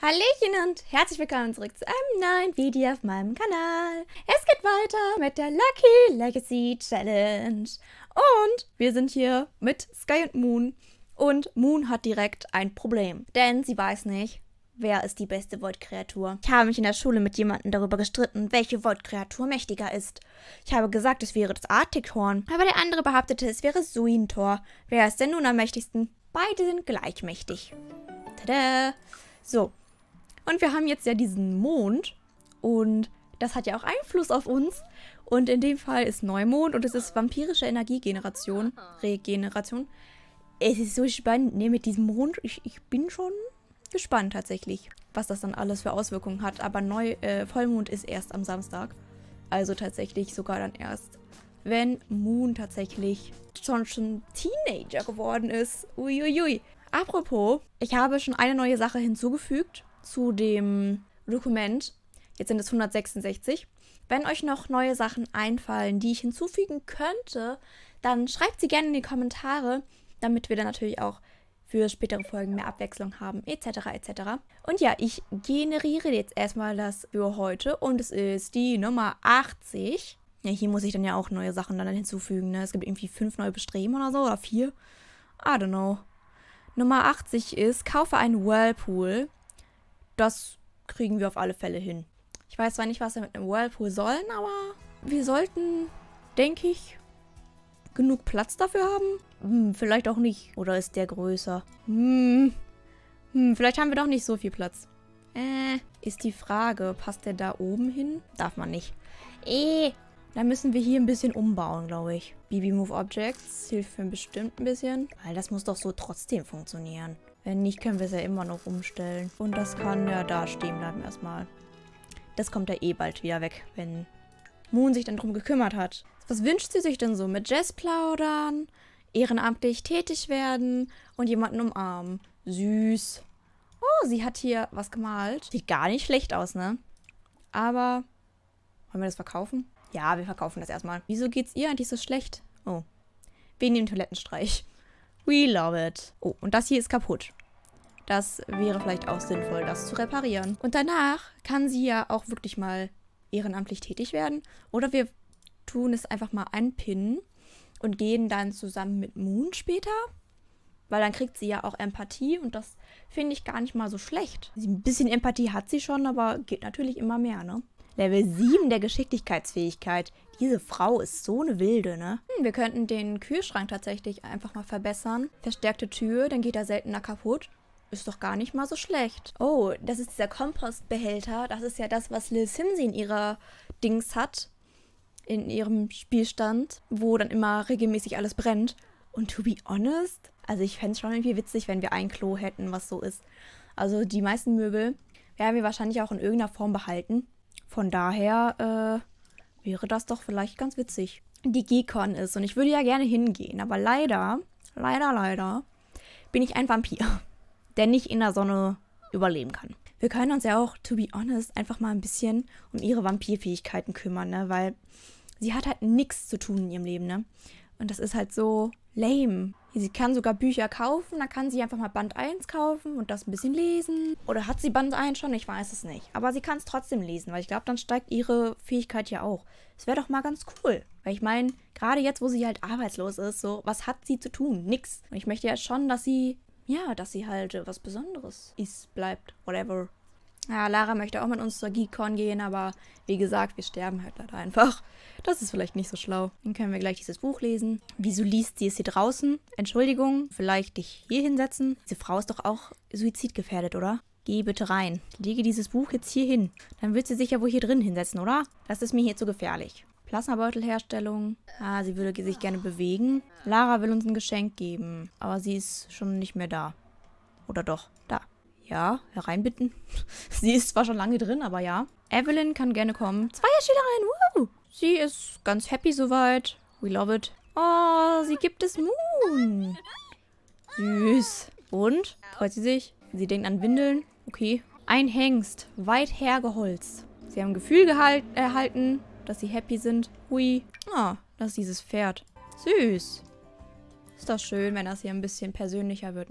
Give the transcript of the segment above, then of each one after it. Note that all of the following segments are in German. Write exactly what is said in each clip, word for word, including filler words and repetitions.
Hallöchen und herzlich willkommen zurück zu einem neuen Video auf meinem Kanal. Es geht weiter mit der Lucky Legacy Challenge. Und wir sind hier mit Sky und Moon. Und Moon hat direkt ein Problem, denn sie weiß nicht, wer ist die beste Void-Kreatur. Ich habe mich in der Schule mit jemandem darüber gestritten, welche Void-Kreatur mächtiger ist. Ich habe gesagt, es wäre das Arctic-Horn, aber der andere behauptete, es wäre Suintor. Wer ist denn nun am mächtigsten? Beide sind gleich mächtig. Tada! So. Und wir haben jetzt ja diesen Mond und das hat ja auch Einfluss auf uns. Und in dem Fall ist Neumond und es ist vampirische Energiegeneration, Regeneration. Es ist so spannend, ne, mit diesem Mond. Ich, ich bin schon gespannt tatsächlich, was das dann alles für Auswirkungen hat. Aber Neu äh, Vollmond ist erst am Samstag. Also tatsächlich sogar dann erst, wenn Moon tatsächlich schon, schon Teenager geworden ist. Uiuiui. Apropos, ich habe schon eine neue Sache hinzugefügt zu dem Dokument. Jetzt sind es hundertsechsundsechzig. Wenn euch noch neue Sachen einfallen, die ich hinzufügen könnte, dann schreibt sie gerne in die Kommentare, damit wir dann natürlich auch für spätere Folgen mehr Abwechslung haben, et cetera et cetera. Und ja, ich generiere jetzt erstmal das für heute und es ist die Nummer achtzig. Ja, hier muss ich dann ja auch neue Sachen dann hinzufügen, ne? Es gibt irgendwie fünf neue Bestreben oder so, oder vier. I don't know. Nummer achtzig ist, kaufe einen Whirlpool. Das kriegen wir auf alle Fälle hin. Ich weiß zwar nicht, was wir mit einem Whirlpool sollen, aber wir sollten, denke ich, genug Platz dafür haben. Hm, vielleicht auch nicht. Oder ist der größer? Hm, hm, vielleicht haben wir doch nicht so viel Platz. Äh, ist die Frage, passt der da oben hin? Darf man nicht. Eh, dann müssen wir hier ein bisschen umbauen, glaube ich. B B Move Objects hilft mir bestimmt ein bisschen. Weil das muss doch so trotzdem funktionieren. Wenn nicht, können wir es ja immer noch umstellen. Und das kann ja da stehen bleiben erstmal. Das kommt ja eh bald wieder weg, wenn Moon sich dann drum gekümmert hat. Was wünscht sie sich denn so? Mit Jess plaudern, ehrenamtlich tätig werden und jemanden umarmen. Süß. Oh, sie hat hier was gemalt. Sieht gar nicht schlecht aus, ne? Aber wollen wir das verkaufen? Ja, wir verkaufen das erstmal. Wieso geht's ihr eigentlich so schlecht? Oh. Wegen dem Toilettenstreich. We love it. Oh, und das hier ist kaputt. Das wäre vielleicht auch sinnvoll, das zu reparieren. Und danach kann sie ja auch wirklich mal ehrenamtlich tätig werden. Oder wir tun es einfach mal einpinnen und gehen dann zusammen mit Moon später. Weil dann kriegt sie ja auch Empathie und das finde ich gar nicht mal so schlecht. Ein bisschen Empathie hat sie schon, aber geht natürlich immer mehr, ne? Level sieben der Geschicklichkeitsfähigkeit. Diese Frau ist so eine Wilde, ne? Hm, wir könnten den Kühlschrank tatsächlich einfach mal verbessern. Verstärkte Tür, dann geht er seltener kaputt. Ist doch gar nicht mal so schlecht. Oh, das ist dieser Kompostbehälter. Das ist ja das, was Lil Simsy in ihrer Dings hat. In ihrem Spielstand. Wo dann immer regelmäßig alles brennt. Und to be honest, also ich fände es schon irgendwie witzig, wenn wir ein Klo hätten, was so ist. Also die meisten Möbel werden wir wahrscheinlich auch in irgendeiner Form behalten. Von daher äh, wäre das doch vielleicht ganz witzig. Die G-Con ist und ich würde ja gerne hingehen. Aber leider, leider, leider bin ich ein Vampir, der nicht in der Sonne überleben kann. Wir können uns ja auch, to be honest, einfach mal ein bisschen um ihre Vampirfähigkeiten kümmern, ne? Weil sie hat halt nichts zu tun in ihrem Leben, ne? Und das ist halt so lame. Sie kann sogar Bücher kaufen, dann kann sie einfach mal Band eins kaufen und das ein bisschen lesen. Oder hat sie Band eins schon? Ich weiß es nicht. Aber sie kann es trotzdem lesen, weil ich glaube, dann steigt ihre Fähigkeit ja auch. Das wäre doch mal ganz cool. Weil ich meine, gerade jetzt, wo sie halt arbeitslos ist, so, was hat sie zu tun? Nix. Und ich möchte ja schon, dass sie Ja, dass sie halt äh, was Besonderes ist, bleibt, whatever. Ja, Lara möchte auch mit uns zur Geek-Con gehen, aber wie gesagt, wir sterben halt leider einfach. Das ist vielleicht nicht so schlau. Dann können wir gleich dieses Buch lesen. Wieso liest sie es hier draußen? Entschuldigung, vielleicht dich hier hinsetzen? Diese Frau ist doch auch suizidgefährdet, oder? Geh bitte rein. Lege dieses Buch jetzt hier hin. Dann wird sie sich ja wohl hier drin hinsetzen, oder? Das ist mir hier zu gefährlich. Plasmabeutelherstellung. Ah, sie würde sich gerne bewegen. Lara will uns ein Geschenk geben. Aber sie ist schon nicht mehr da. Oder doch? Da. Ja, hereinbitten. Sie ist zwar schon lange drin, aber ja. Evelyn kann gerne kommen. Zweierschülerin, woo! Sie ist ganz happy soweit. We love it. Oh, sie gibt es Moon. Süß. Und? Freut sie sich? Sie denkt an Windeln. Okay. Ein Hengst. Weit hergeholzt. Sie haben Gefühl gehalten, erhalten, dass sie happy sind. Hui. Ah, das ist dieses Pferd. Süß. Ist doch schön, wenn das hier ein bisschen persönlicher wird, ne?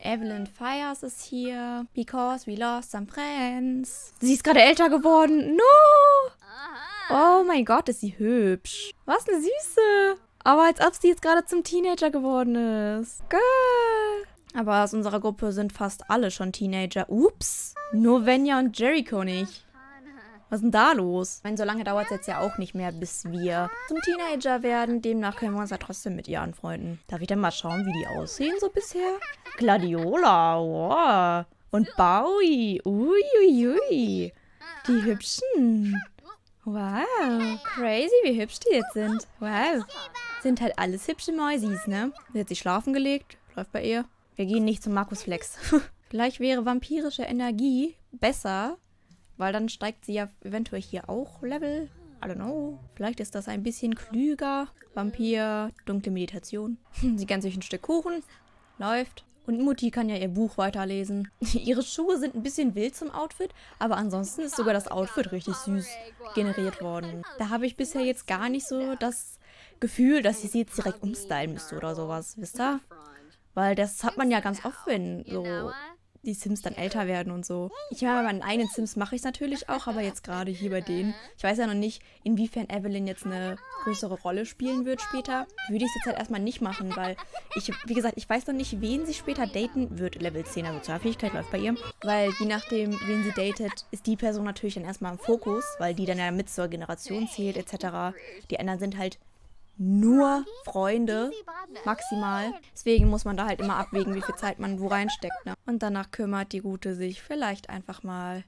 Evelyn Fires ist hier. Because we lost some friends. Sie ist gerade älter geworden. No! Oh mein Gott, ist sie hübsch. Was eine Süße. Aber als ob sie jetzt gerade zum Teenager geworden ist. Girl. Aber aus unserer Gruppe sind fast alle schon Teenager. Ups. Nur Venya und Jericho nicht. Was ist denn da los? Ich meine, so lange dauert es jetzt ja auch nicht mehr, bis wir zum Teenager werden. Demnach können wir uns ja trotzdem mit ihr anfreunden. Darf ich dann mal schauen, wie die aussehen so bisher? Gladiola, wow. Und Bowie. Uiuiui. Die hübschen. Wow. Crazy, wie hübsch die jetzt sind. Wow. Sind halt alles hübsche Mäusis, ne? Sie hat sich schlafen gelegt. Läuft bei ihr. Wir gehen nicht zum Markus Flex. Gleich wäre vampirische Energie besser. Weil dann steigt sie ja eventuell hier auch Level. I don't know. Vielleicht ist das ein bisschen klüger. Vampir, dunkle Meditation. Sie gönnt sich ein Stück Kuchen. Läuft. Und Mutti kann ja ihr Buch weiterlesen. Ihre Schuhe sind ein bisschen wild zum Outfit. Aber ansonsten ist sogar das Outfit richtig süß generiert worden. Da habe ich bisher jetzt gar nicht so das Gefühl, dass ich sie jetzt direkt umstylen müsste oder sowas. Wisst ihr? Weil das hat man ja ganz oft, wenn so die Sims dann älter werden und so. Ich meine, bei meinen eigenen Sims mache ich es natürlich auch, aber jetzt gerade hier bei denen. Ich weiß ja noch nicht, inwiefern Evelyn jetzt eine größere Rolle spielen wird später. Würde ich es jetzt halt erstmal nicht machen, weil ich, wie gesagt, ich weiß noch nicht, wen sie später daten wird. Level zehn, also Sozialfähigkeit läuft bei ihr. Weil je nachdem, wen sie datet, ist die Person natürlich dann erstmal im Fokus, weil die dann ja mit zur Generation zählt et cetera. Die anderen sind halt nur Freunde, maximal. Deswegen muss man da halt immer abwägen, wie viel Zeit man wo reinsteckt. Ne? Und danach kümmert die Gute sich vielleicht einfach mal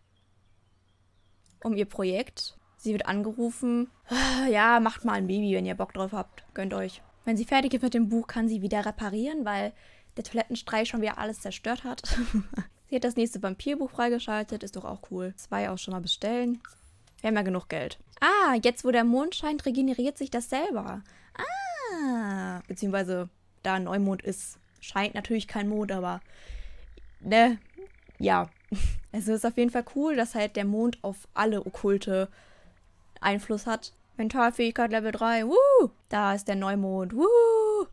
um ihr Projekt. Sie wird angerufen. Ja, macht mal ein Baby, wenn ihr Bock drauf habt. Gönnt euch. Wenn sie fertig ist mit dem Buch, kann sie wieder reparieren, weil der Toilettenstreich schon wieder alles zerstört hat. Sie hat das nächste Vampirbuch freigeschaltet. Ist doch auch cool. Zwei auch schon mal bestellen. Wir haben ja genug Geld. Ah, jetzt wo der Mond scheint, regeneriert sich das selber. Ah, beziehungsweise da ein Neumond ist, scheint natürlich kein Mond, aber ne, ja. Also ist auf jeden Fall cool, dass halt der Mond auf alle Okkulte Einfluss hat. Mentalfähigkeit Level drei, wuh, da ist der Neumond, wuh.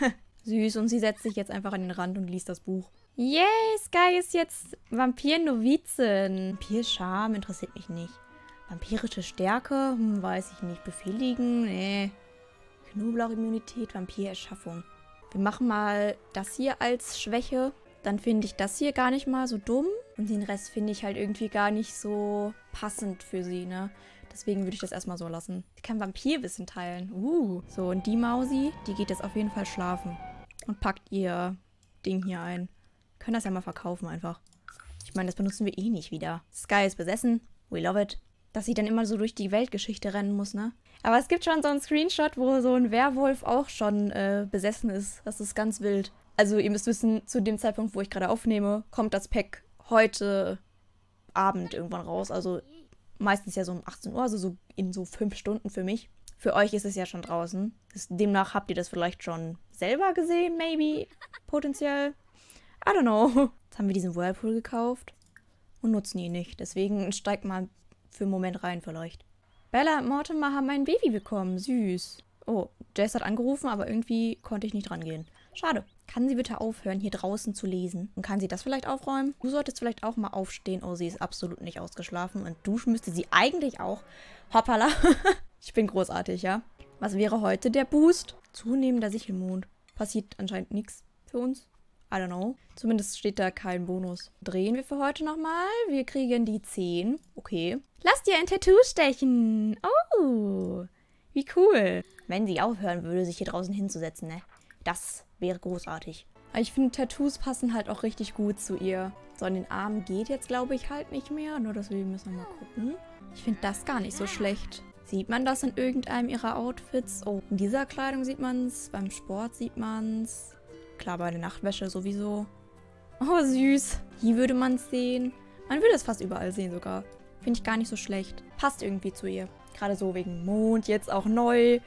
Süß, und sie setzt sich jetzt einfach an den Rand und liest das Buch. Yay, Sky ist jetzt Vampir-Novizin. Vampir-Charme interessiert mich nicht. Vampirische Stärke? Hm, weiß ich nicht. Befehligen? Nee. Knoblauchimmunität, Vampirerschaffung. Wir machen mal das hier als Schwäche. Dann finde ich das hier gar nicht mal so dumm. Und den Rest finde ich halt irgendwie gar nicht so passend für sie, ne? Deswegen würde ich das erstmal so lassen. Sie kann Vampirwissen teilen. Uh. So, und die Mausi, die geht jetzt auf jeden Fall schlafen. Und packt ihr Ding hier ein. Können das ja mal verkaufen einfach. Ich meine, das benutzen wir eh nicht wieder. Sky ist besessen. We love it. Dass sie dann immer so durch die Weltgeschichte rennen muss, ne? Aber es gibt schon so einen Screenshot, wo so ein Werwolf auch schon äh, besessen ist. Das ist ganz wild. Also ihr müsst wissen, zu dem Zeitpunkt, wo ich gerade aufnehme, kommt das Pack heute Abend irgendwann raus. Also meistens ja so um achtzehn Uhr, also so in so fünf Stunden für mich. Für euch ist es ja schon draußen. Das, demnach habt ihr das vielleicht schon selber gesehen, maybe, potenziell. I don't know. Jetzt haben wir diesen Whirlpool gekauft und nutzen ihn nicht. Deswegen steigt mal für einen Moment rein vielleicht. Bella und Mortimer haben ein Baby bekommen. Süß. Oh, Jess hat angerufen, aber irgendwie konnte ich nicht rangehen. Schade. Kann sie bitte aufhören, hier draußen zu lesen? Und kann sie das vielleicht aufräumen? Du solltest vielleicht auch mal aufstehen. Oh, sie ist absolut nicht ausgeschlafen. Und duschen müsste sie eigentlich auch. Hoppala. Ich bin großartig, ja? Was wäre heute der Boost? Zunehmender Sichelmond. Passiert anscheinend nichts für uns. I don't know. Zumindest steht da kein Bonus. Drehen wir für heute nochmal. Wir kriegen die zehn. Okay. Lass dir ein Tattoo stechen. Oh, wie cool. Wenn sie aufhören würde, sich hier draußen hinzusetzen, ne? Das wäre großartig. Aber ich finde, Tattoos passen halt auch richtig gut zu ihr. So, an den Armen geht jetzt, glaube ich, halt nicht mehr. Nur deswegen müssen wir mal gucken. Ich finde das gar nicht so schlecht. Sieht man das in irgendeinem ihrer Outfits? Oh, in dieser Kleidung sieht man es. Beim Sport sieht man es. Klar, bei der Nachtwäsche sowieso. Oh, süß. Hier würde man es sehen. Man würde es fast überall sehen sogar. Finde ich gar nicht so schlecht. Passt irgendwie zu ihr. Gerade so wegen Mond, jetzt auch neu.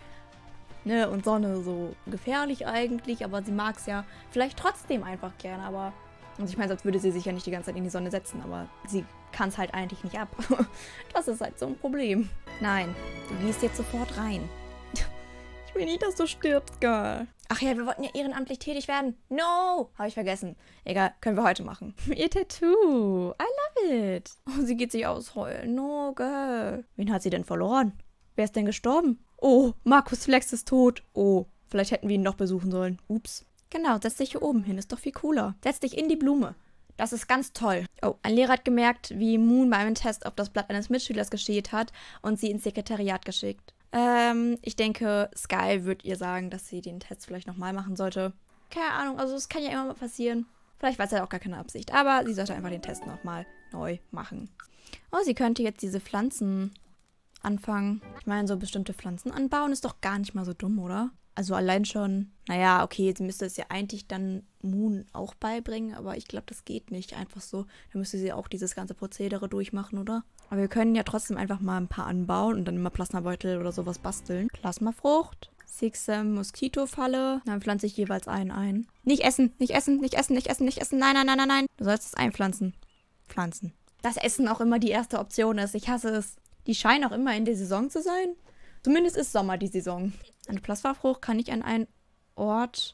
Ne, und Sonne so gefährlich eigentlich. Aber sie mag es ja vielleicht trotzdem einfach gerne. Aber, also ich meine, sonst würde sie sich ja nicht die ganze Zeit in die Sonne setzen. Aber sie kann es halt eigentlich nicht ab. Das ist halt so ein Problem. Nein, du gehst jetzt sofort rein. Ich will nicht, dass du stirbst, Girl. Ach ja, wir wollten ja ehrenamtlich tätig werden. No! Habe ich vergessen. Egal, können wir heute machen. Ihr Tattoo. I love it. Oh, sie geht sich ausheulen. No, girl. Wen hat sie denn verloren? Wer ist denn gestorben? Oh, Markus Flex ist tot. Oh, vielleicht hätten wir ihn noch besuchen sollen. Ups. Genau, setz dich hier oben hin. Ist doch viel cooler. Setz dich in die Blume. Das ist ganz toll. Oh, ein Lehrer hat gemerkt, wie Moon bei einem Test auf das Blatt eines Mitschülers geschielt hat und sie ins Sekretariat geschickt. Ähm, ich denke, Sky wird ihr sagen, dass sie den Test vielleicht nochmal machen sollte. Keine Ahnung, also es kann ja immer mal passieren. Vielleicht war es ja auch gar keine Absicht, aber sie sollte einfach den Test nochmal neu machen. Oh, sie könnte jetzt diese Pflanzen anfangen. Ich meine, so bestimmte Pflanzen anbauen ist doch gar nicht mal so dumm, oder? Also allein schon, naja, okay, sie müsste es ja eigentlich dann Moon auch beibringen, aber ich glaube, das geht nicht einfach so. Da müsste sie auch dieses ganze Prozedere durchmachen, oder? Aber wir können ja trotzdem einfach mal ein paar anbauen und dann immer Plasmabeutel oder sowas basteln. Plasmafrucht, Sixam, Moskitofalle. Dann pflanze ich jeweils einen ein. Nicht essen, nicht essen, nicht essen, nicht essen, nicht essen. Nein, nein, nein, nein, nein. Du sollst es einpflanzen. Pflanzen. Dass Essen auch immer die erste Option ist. Ich hasse es. Die scheinen auch immer in der Saison zu sein. Zumindest ist Sommer die Saison. Eine Plasmafrucht kann ich an einen Ort...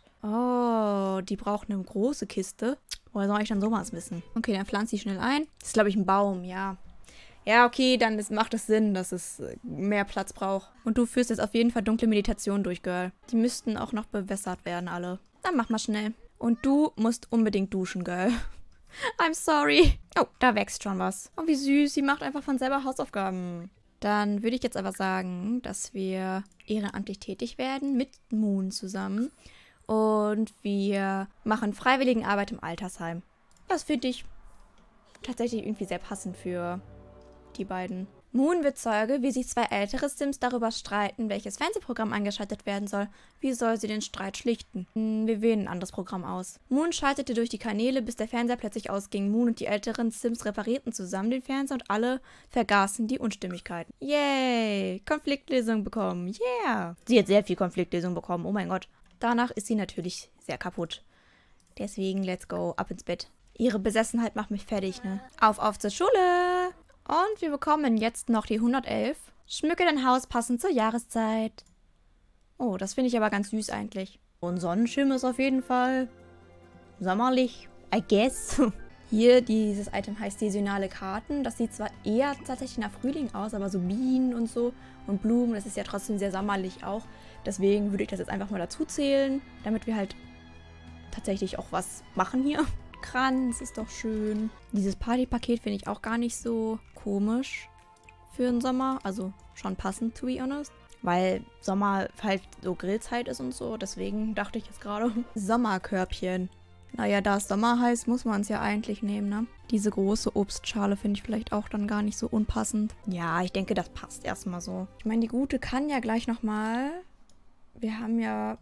Oh, die braucht eine große Kiste. Woher soll ich dann sowas wissen? Okay, dann pflanze ich schnell ein. Das ist, glaube ich, ein Baum, ja. Ja, okay, dann ist, macht es Sinn, dass es mehr Platz braucht. Und du führst jetzt auf jeden Fall dunkle Meditation durch, Girl. Die müssten auch noch bewässert werden, alle. Dann mach mal schnell. Und du musst unbedingt duschen, Girl. I'm sorry. Oh, da wächst schon was. Oh, wie süß. Sie macht einfach von selber Hausaufgaben. Dann würde ich jetzt aber sagen, dass wir ehrenamtlich tätig werden mit Moon zusammen. Und wir machen Freiwilligenarbeit im Altersheim. Das finde ich tatsächlich irgendwie sehr passend für die beiden. Moon wird Zeuge, wie sich zwei ältere Sims darüber streiten, welches Fernsehprogramm eingeschaltet werden soll. Wie soll sie den Streit schlichten? Hm, wir wählen ein anderes Programm aus. Moon schaltete durch die Kanäle, bis der Fernseher plötzlich ausging. Moon und die älteren Sims reparierten zusammen den Fernseher und alle vergaßen die Unstimmigkeiten. Yay! Konfliktlösung bekommen. Yeah! Sie hat sehr viel Konfliktlösung bekommen. Oh mein Gott. Danach ist sie natürlich sehr kaputt. Deswegen, let's go. Ab ins Bett. Ihre Besessenheit macht mich fertig, ne? Auf, auf zur Schule! Und wir bekommen jetzt noch die hundertelf. Schmücke dein Haus passend zur Jahreszeit. Oh, das finde ich aber ganz süß eigentlich. Und Sonnenschirm ist auf jeden Fall sommerlich, I guess. Hier, dieses Item heißt saisonale Karten. Das sieht zwar eher tatsächlich nach Frühling aus, aber so Bienen und so und Blumen, das ist ja trotzdem sehr sommerlich auch. Deswegen würde ich das jetzt einfach mal dazu zählen, damit wir halt tatsächlich auch was machen hier. Kranz ist doch schön. Dieses Partypaket finde ich auch gar nicht so komisch für den Sommer. Also schon passend, to be honest. Weil Sommer halt so Grillzeit ist und so. Deswegen dachte ich jetzt gerade, Sommerkörbchen. Naja, da es Sommer heißt, muss man es ja eigentlich nehmen, ne? Diese große Obstschale finde ich vielleicht auch dann gar nicht so unpassend. Ja, ich denke, das passt erstmal so. Ich meine, die Gute kann ja gleich nochmal... Wir haben ja...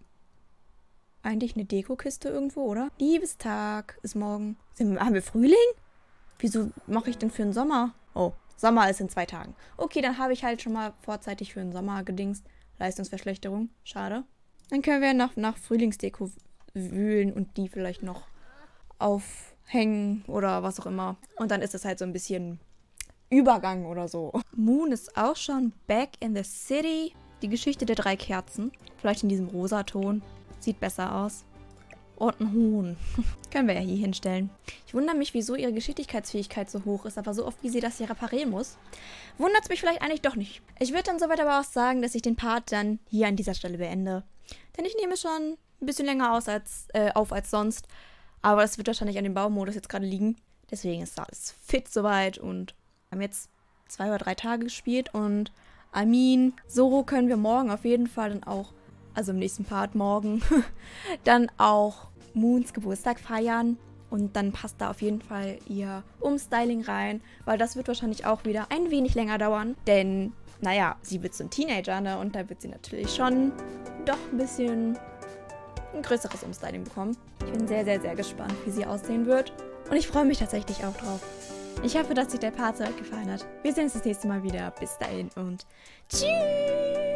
eigentlich eine Dekokiste irgendwo, oder? Liebestag ist morgen. Sind, haben wir Frühling? Wieso mache ich denn für den Sommer? Oh, Sommer ist in zwei Tagen. Okay, dann habe ich halt schon mal vorzeitig für den Sommer gedingst. Leistungsverschlechterung. Schade. Dann können wir nach, nach Frühlingsdeko wühlen und die vielleicht noch aufhängen oder was auch immer. Und dann ist es halt so ein bisschen Übergang oder so. Moon ist auch schon back in the city. Die Geschichte der drei Kerzen. Vielleicht in diesem Rosaton. Sieht besser aus. Und ein Huhn. Können wir ja hier hinstellen. Ich wundere mich, wieso ihre Geschicklichkeitsfähigkeit so hoch ist, aber so oft, wie sie das hier reparieren muss, wundert es mich vielleicht eigentlich doch nicht. Ich würde dann soweit aber auch sagen, dass ich den Part dann hier an dieser Stelle beende. Denn ich nehme schon ein bisschen länger aus als, äh, auf als sonst. Aber das wird wahrscheinlich an dem Baumodus jetzt gerade liegen. Deswegen ist alles fit soweit und wir haben jetzt zwei oder drei Tage gespielt und I mean, so können wir morgen auf jeden Fall dann auch, also im nächsten Part morgen, dann auch Moons Geburtstag feiern. Und dann passt da auf jeden Fall ihr Umstyling rein, weil das wird wahrscheinlich auch wieder ein wenig länger dauern. Denn, naja, sie wird so ein Teenager, ne? Und da wird sie natürlich schon doch ein bisschen ein größeres Umstyling bekommen. Ich bin sehr, sehr, sehr gespannt, wie sie aussehen wird. Und ich freue mich tatsächlich auch drauf. Ich hoffe, dass euch der Part so gefallen hat. Wir sehen uns das nächste Mal wieder. Bis dahin und tschüss!